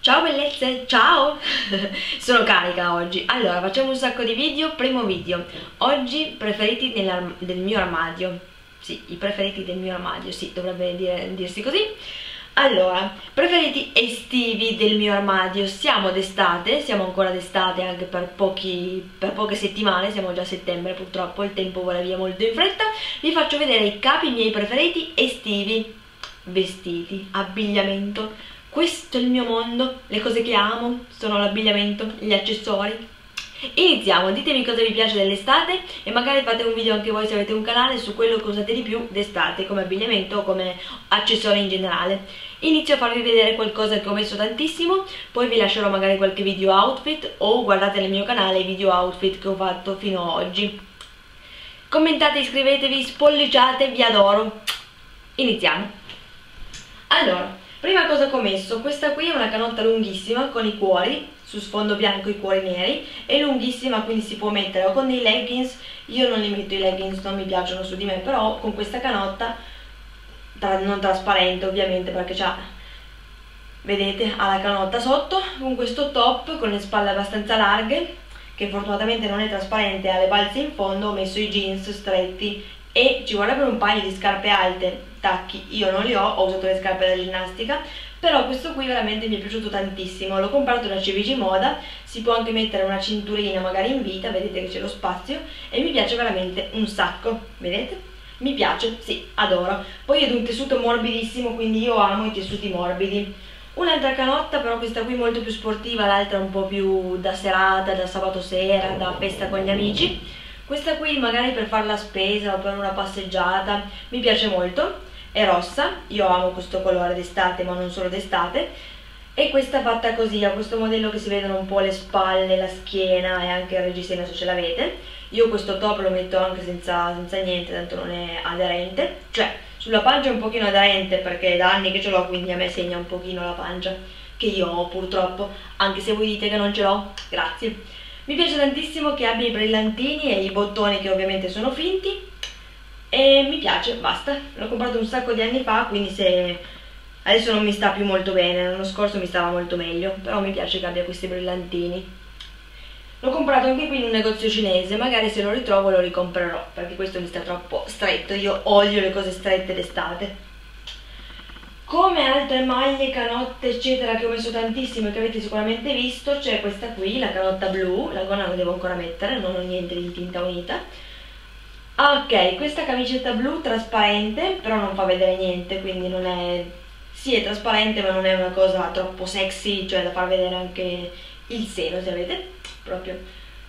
Ciao bellezze, ciao! Sono carica oggi. Allora, facciamo un sacco di video. Primo video. Oggi preferiti del mio armadio. Sì, i preferiti del mio armadio, sì, dovrebbe dirsi così. Allora, preferiti estivi del mio armadio. Siamo d'estate, siamo ancora d'estate anche per poche settimane, siamo già a settembre purtroppo, il tempo vola via molto in fretta. Vi faccio vedere i capi miei preferiti estivi. Vestiti, abbigliamento. Questo è il mio mondo, le cose che amo sono l'abbigliamento, gli accessori. Iniziamo, ditemi cosa vi piace dell'estate e magari fate un video anche voi se avete un canale su quello che usate di più d'estate come abbigliamento o come accessori in generale. Inizio a farvi vedere qualcosa che ho messo tantissimo, poi vi lascerò magari qualche video outfit o guardate nel mio canale i video outfit che ho fatto fino ad oggi. Commentate, iscrivetevi, spolliciate, vi adoro. Iniziamo. Allora, prima cosa che ho messo, questa qui è una canotta lunghissima con i cuori, su sfondo bianco i cuori neri, è lunghissima quindi si può mettere o con dei leggings, io non li metto i leggings, non mi piacciono su di me, però con questa canotta, non trasparente ovviamente perché c'ha, vedete, ha la canotta sotto, con questo top con le spalle abbastanza larghe, che fortunatamente non è trasparente, ha le balze in fondo, ho messo i jeans stretti e ci vorrebbero un paio di scarpe alte, tacchi io non li ho usato le scarpe da ginnastica, però questo qui veramente mi è piaciuto tantissimo, l'ho comprato da CVG Moda, si può anche mettere una cinturina magari in vita, vedete che c'è lo spazio e mi piace veramente un sacco, vedete? Mi piace, sì, adoro. Poi è di un tessuto morbidissimo, quindi io amo i tessuti morbidi. Un'altra canotta, però questa qui molto più sportiva, l'altra un po' più da serata, da sabato sera, da festa con gli amici. Questa qui magari per fare la spesa o per una passeggiata, mi piace molto, è rossa, io amo questo colore d'estate ma non solo d'estate, e questa fatta così, ha questo modello che si vedono un po' le spalle, la schiena e anche il reggiseno se ce l'avete. Io questo top lo metto anche senza niente, tanto non è aderente, cioè sulla pancia è un pochino aderente perché è da anni che ce l'ho, quindi a me segna un pochino la pancia, che io ho purtroppo, anche se voi dite che non ce l'ho, grazie. Mi piace tantissimo che abbia i brillantini e i bottoni che ovviamente sono finti e mi piace, basta. L'ho comprato un sacco di anni fa, quindi se adesso non mi sta più molto bene, l'anno scorso mi stava molto meglio, però mi piace che abbia questi brillantini. L'ho comprato anche qui in un negozio cinese, magari se lo ritrovo lo ricomprerò perché questo mi sta troppo stretto, io odio le cose strette d'estate. Come altre maglie, canotte eccetera che ho messo tantissimo e che avete sicuramente visto, c'è questa qui, la canotta blu, la gonna la devo ancora mettere, non ho niente di tinta unita. Ok, questa camicetta blu trasparente, però non fa vedere niente, quindi non è... sì è trasparente ma non è una cosa troppo sexy, cioè da far vedere anche il seno se avete, proprio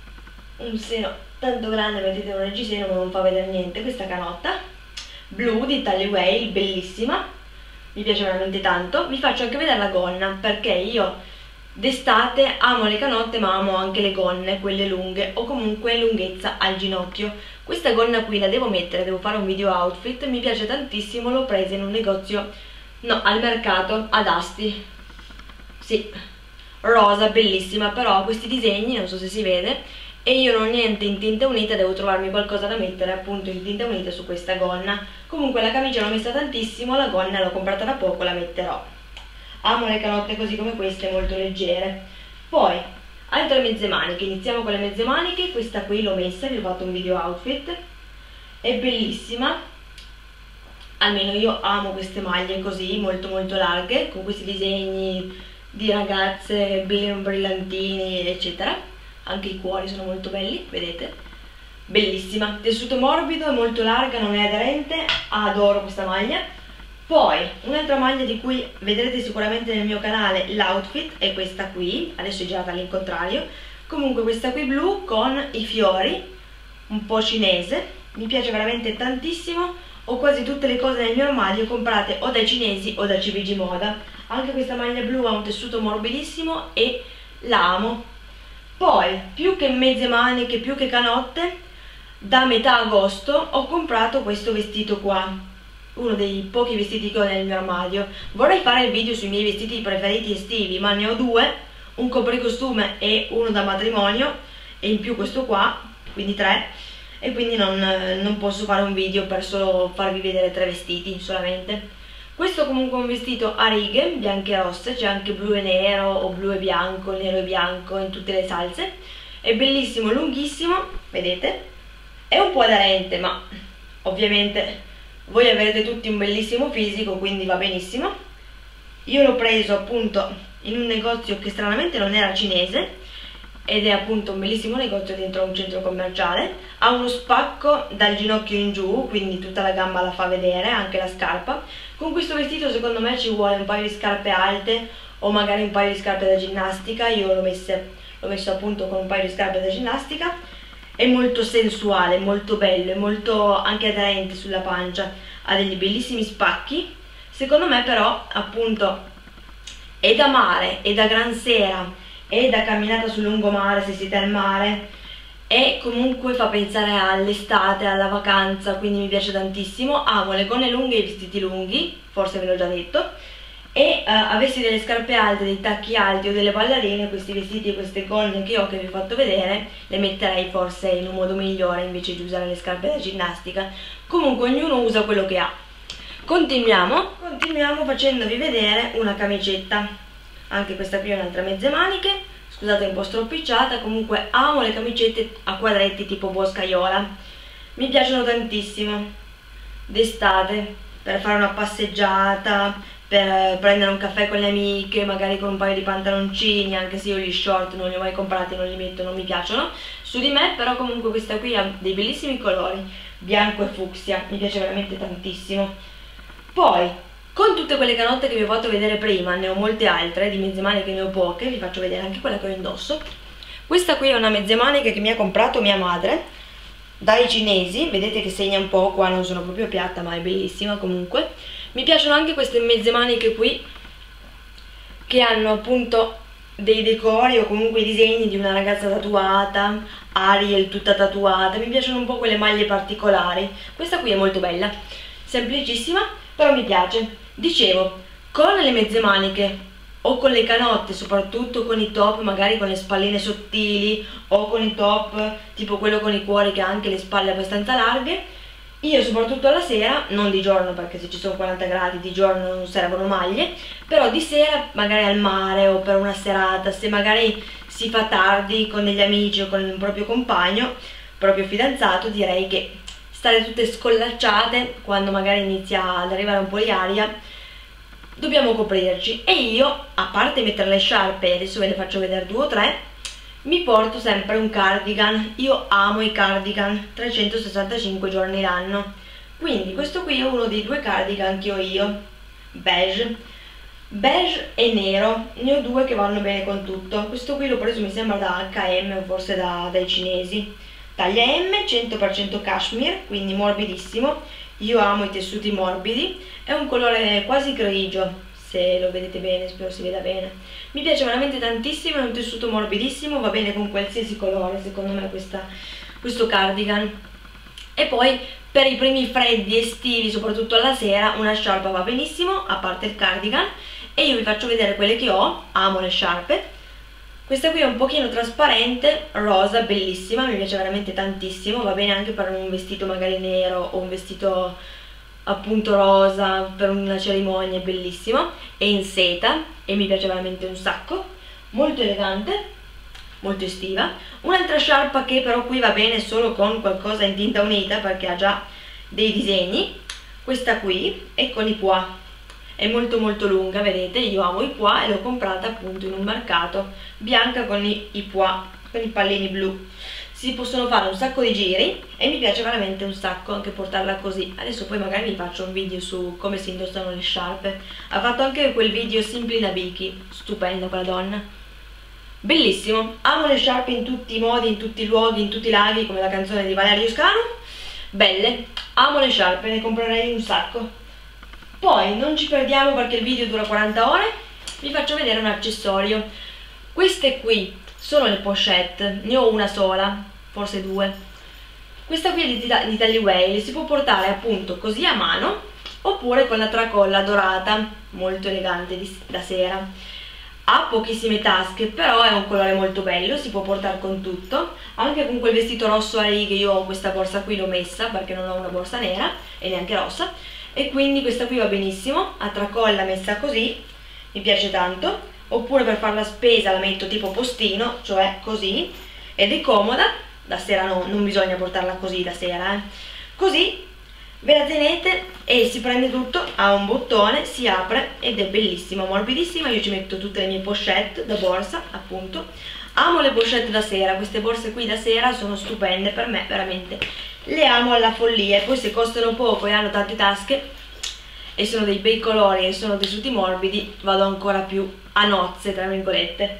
un seno tanto grande, mettete un reggiseno ma non fa vedere niente. Questa canotta blu di Tally Whale, bellissima. Mi piace veramente tanto. Vi faccio anche vedere la gonna perché io d'estate amo le canotte ma amo anche le gonne, quelle lunghe o comunque lunghezza al ginocchio. Questa gonna qui la devo mettere, devo fare un video outfit, mi piace tantissimo, l'ho presa in un negozio, no, al mercato, ad Asti, sì, rosa, bellissima, però ha questi disegni, non so se si vede, e io non ho niente in tinta unita, devo trovarmi qualcosa da mettere appunto in tinta unita su questa gonna. Comunque la camicia l'ho messa tantissimo, la gonna l'ho comprata da poco, la metterò. Amo le canotte così come queste, molto leggere. Poi, altre mezze maniche, iniziamo con le mezze maniche, questa qui l'ho messa, vi ho fatto un video outfit, è bellissima, almeno io amo queste maglie così, molto molto larghe, con questi disegni di ragazze, brillantini eccetera. Anche i cuori sono molto belli, vedete? Bellissima, tessuto morbido, è molto larga, non è aderente, adoro questa maglia. Poi, un'altra maglia di cui vedrete sicuramente nel mio canale l'outfit è questa qui, adesso è girata all'incontrario. Comunque questa qui blu con i fiori, un po' cinese, mi piace veramente tantissimo. Ho quasi tutte le cose nel mio armadio comprate o dai cinesi o da CVG Moda. Anche questa maglia blu ha un tessuto morbidissimo e la amo. Poi, più che mezze maniche, più che canotte, da metà agosto ho comprato questo vestito qua, uno dei pochi vestiti che ho nel mio armadio. Vorrei fare il video sui miei vestiti preferiti estivi, ma ne ho due, un copricostume e uno da matrimonio, e in più questo qua, quindi tre, e quindi non posso fare un video per solo farvi vedere tre vestiti solamente. Questo comunque è un vestito a righe bianche e rosse, c'è anche blu e nero o blu e bianco, nero e bianco in tutte le salse. È bellissimo, lunghissimo, vedete? È un po' aderente, ma ovviamente voi avrete tutti un bellissimo fisico, quindi va benissimo. Io l'ho preso appunto in un negozio che stranamente non era cinese, ed è appunto un bellissimo negozio dentro un centro commerciale. Ha uno spacco dal ginocchio in giù, quindi tutta la gamba la fa vedere, anche la scarpa. Con questo vestito secondo me ci vuole un paio di scarpe alte o magari un paio di scarpe da ginnastica. Io l'ho messo appunto con un paio di scarpe da ginnastica. È molto sensuale, molto bello, è molto anche aderente sulla pancia, ha degli bellissimi spacchi. Secondo me però appunto è da mare, è da gran sera, è da camminata sul lungomare se siete al mare, e comunque fa pensare all'estate, alla vacanza, quindi mi piace tantissimo. Amo le gonne lunghe e i vestiti lunghi, forse ve l'ho già detto, e avessi delle scarpe alte, dei tacchi alti o delle ballerine, questi vestiti e queste gonne che ho, che vi ho fatto vedere, le metterei forse in un modo migliore invece di usare le scarpe da ginnastica. Comunque ognuno usa quello che ha. Continuiamo facendovi vedere una camicetta. Anche questa qui è un'altra mezze maniche, scusate un po' stropicciata. Comunque amo le camicette a quadretti tipo boscaiola, mi piacciono tantissimo d'estate, per fare una passeggiata, per prendere un caffè con le amiche, magari con un paio di pantaloncini, anche se io gli short non li ho mai comprati, non li metto, non mi piacciono su di me. Però comunque questa qui ha dei bellissimi colori, bianco e fucsia, mi piace veramente tantissimo. Poi con tutte quelle canotte che vi ho fatto vedere prima, ne ho molte altre, di mezze maniche ne ho poche, vi faccio vedere anche quella che ho indosso. Questa qui è una mezze maniche che mi ha comprato mia madre dai cinesi, vedete che segna un po' qua, non sono proprio piatta ma è bellissima comunque. Mi piacciono anche queste mezze maniche qui, che hanno appunto dei decori o comunque i disegni di una ragazza tatuata, Ariel tutta tatuata, mi piacciono un po' quelle maglie particolari. Questa qui è molto bella, semplicissima, però mi piace. Dicevo, con le mezze maniche o con le canotte, soprattutto con i top magari con le spalline sottili o con i top tipo quello con i cuori che ha anche le spalle abbastanza larghe, io soprattutto alla sera, non di giorno perché se ci sono 40 gradi di giorno non servono maglie, però di sera magari al mare o per una serata, se magari si fa tardi con degli amici o con il proprio compagno, proprio fidanzato, direi che stare tutte scollacciate quando magari inizia ad arrivare un po' di aria, dobbiamo coprirci. E io, a parte mettere le sciarpe, adesso ve ne faccio vedere 2 o 3, mi porto sempre un cardigan. Io amo i cardigan 365 giorni l'anno, quindi questo qui è uno dei 2 cardigan che ho io, beige e nero, ne ho 2 che vanno bene con tutto. Questo qui l'ho preso mi sembra da H&M o forse dai cinesi, taglia M, 100% cashmere, quindi morbidissimo. Io amo i tessuti morbidi, è un colore quasi grigio, se lo vedete bene, spero si veda bene. Mi piace veramente tantissimo, è un tessuto morbidissimo, va bene con qualsiasi colore secondo me questo cardigan. E poi per i primi freddi estivi, soprattutto alla sera, una sciarpa va benissimo, a parte il cardigan. E io vi faccio vedere quelle che ho, amo le sciarpe. Questa qui è un pochino trasparente, rosa, bellissima, mi piace veramente tantissimo, va bene anche per un vestito magari nero o un vestito appunto rosa per una cerimonia, è bellissimo, è in seta e mi piace veramente un sacco, molto elegante, molto estiva. Un'altra sciarpa che però qui va bene solo con qualcosa in tinta unita perché ha già dei disegni, questa qui è con i pois. È molto molto lunga, vedete, io amo i pois e l'ho comprata appunto in un mercato, bianca con i pois, con i pallini blu. Si possono fare un sacco di giri e mi piace veramente un sacco anche portarla così. Adesso poi magari vi faccio un video su come si indossano le sciarpe. Ha fatto anche quel video Simply Nabiki, stupenda quella donna. Bellissimo, amo le sciarpe in tutti i modi, in tutti i luoghi, in tutti i laghi, come la canzone di Valerio Scanu. Belle, amo le sciarpe, ne comprerei un sacco. Poi non ci perdiamo perché il video dura 40 ore, vi faccio vedere un accessorio. Queste qui sono le pochette, ne ho una sola, forse 2. Questa qui è di Tallyway, le si può portare appunto così a mano oppure con la tracolla dorata, molto elegante da sera. Ha pochissime tasche, però è un colore molto bello, si può portare con tutto, anche con quel vestito rosso a righe. Io ho questa borsa qui, l'ho messa perché non ho una borsa nera e neanche rossa. e quindi questa qui va benissimo, a tracolla messa così, mi piace tanto, oppure per fare la spesa la metto tipo postino, cioè così, ed è comoda, da sera no, non bisogna portarla così da sera, così ve la tenete e si prende tutto, ha un bottone, si apre ed è bellissima, morbidissima. Io ci metto tutte le mie pochette da borsa, appunto. Amo le pochette da sera, queste borse qui da sera sono stupende per me, veramente le amo alla follia. E poi se costano poco e hanno tante tasche e sono dei bei colori e sono tessuti morbidi, vado ancora più a nozze, tra virgolette.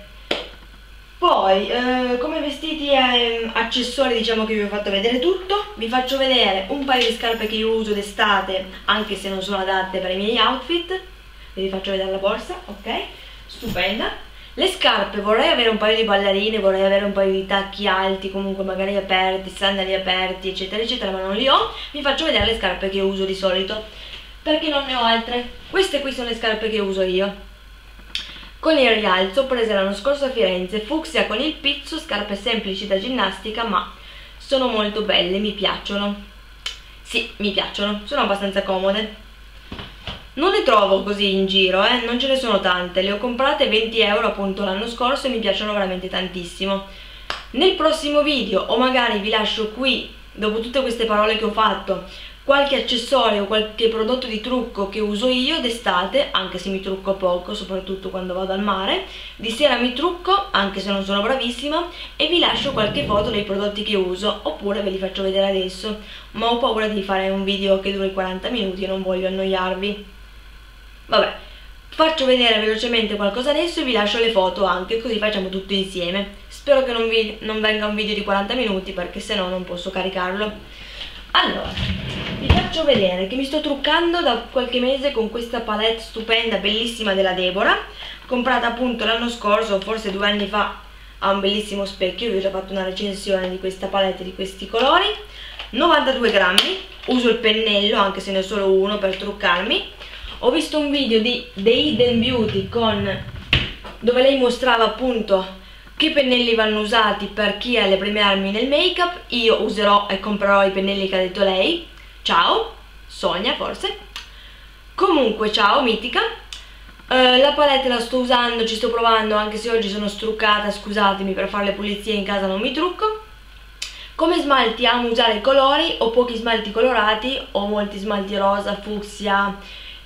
Poi come vestiti e accessori diciamo che vi ho fatto vedere tutto. Vi faccio vedere un paio di scarpe che io uso d'estate, anche se non sono adatte per i miei outfit. Vi faccio vedere la borsa, ok? Stupenda. Le scarpe, vorrei avere un paio di ballerine, vorrei avere un paio di tacchi alti, comunque magari aperti, sandali aperti, eccetera eccetera, ma non li ho. Vi faccio vedere le scarpe che uso di solito, perché non ne ho altre. Queste qui sono le scarpe che uso io. Con il rialzo, prese l'anno scorso a Firenze, fucsia con il pizzo, scarpe semplici da ginnastica, ma sono molto belle, mi piacciono. Sì, mi piacciono, sono abbastanza comode. Non ne trovo così in giro, non ce ne sono tante, le ho comprate 20 euro appunto l'anno scorso e mi piacciono veramente tantissimo. Nel prossimo video, o magari vi lascio qui, dopo tutte queste parole che ho fatto, qualche accessorio, qualche prodotto di trucco che uso io d'estate, anche se mi trucco poco, soprattutto quando vado al mare. Di sera mi trucco, anche se non sono bravissima, e vi lascio qualche foto dei prodotti che uso, oppure ve li faccio vedere adesso, ma ho paura di fare un video che duri 40 minuti e non voglio annoiarvi. Vabbè, faccio vedere velocemente qualcosa adesso e vi lascio le foto anche, così facciamo tutto insieme. Spero che non venga un video di 40 minuti, perché se no non posso caricarlo. Allora, vi faccio vedere che mi sto truccando da qualche mese con questa palette stupenda, bellissima della Deborah, comprata appunto l'anno scorso, forse 2 anni fa, a un bellissimo specchio. Vi ho già fatto una recensione di questa palette, di questi colori. 92 grammi, uso il pennello anche se ne ho solo uno per truccarmi. Ho visto un video di The Hidden Beauty dove lei mostrava appunto che pennelli vanno usati per chi ha le prime armi nel make up. Io userò e comprerò i pennelli che ha detto lei. Ciao, Sonia forse. Comunque ciao Mitica. La palette la sto usando, ci sto provando, anche se oggi sono struccata, scusatemi, per fare le pulizie in casa non mi trucco. Come smalti amo usare colori, ho pochi smalti colorati, ho molti smalti rosa, fucsia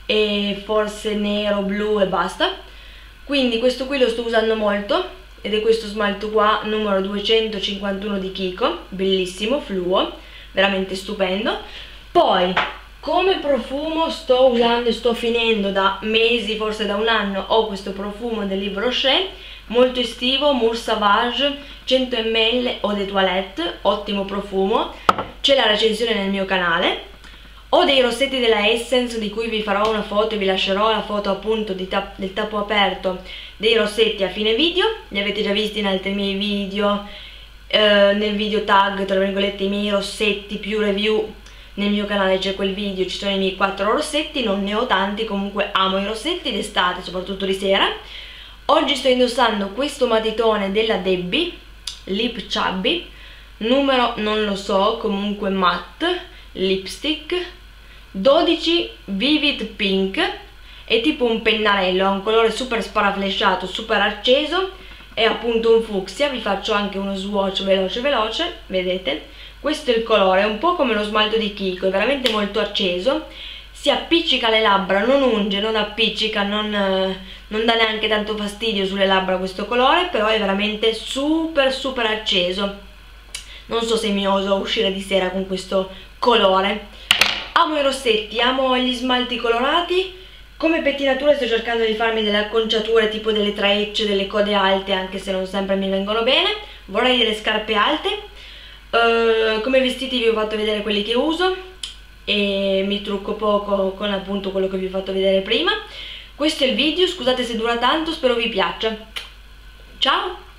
e forse nero, blu e basta. Quindi questo qui lo sto usando molto. Ed è questo smalto qua, numero 251 di Kiko, bellissimo, fluo, veramente stupendo. Poi, come profumo sto usando e sto finendo da mesi, forse da un anno, ho questo profumo del Yves Rocher, molto estivo, Mousse Sauvage, 100 ml Eau de Toilette, ottimo profumo, c'è la recensione nel mio canale. Ho dei rossetti della Essence di cui vi farò una foto e vi lascerò la foto appunto del tappo aperto dei rossetti a fine video. Li avete già visti in altri miei video, nel video tag tra virgolette i miei rossetti più review. Nel mio canale c'è quel video, ci sono i miei 4 rossetti, non ne ho tanti, comunque amo i rossetti d'estate, soprattutto di sera. Oggi sto indossando questo matitone della Debbie, Lip Chubby, numero non lo so, comunque matte, lipstick, 12 Vivid Pink, è tipo un pennarello, ha un colore super sparaflesciato, super acceso, è appunto un fucsia. Vi faccio anche uno swatch veloce, vedete? Questo è il colore, è un po' come lo smalto di Kiko, è veramente molto acceso, si appiccica alle labbra, non unge, non appiccica, non dà neanche tanto fastidio sulle labbra questo colore, però è veramente super acceso. Non so se mi oso uscire di sera con questo colore. Amo i rossetti, amo gli smalti colorati. Come pettinature sto cercando di farmi delle acconciature tipo delle trecce, delle code alte, anche se non sempre mi vengono bene. Vorrei delle scarpe alte. Come vestiti vi ho fatto vedere quelli che uso e mi trucco poco con appunto quello che vi ho fatto vedere prima. Questo è il video, scusate se dura tanto, spero vi piaccia. Ciao!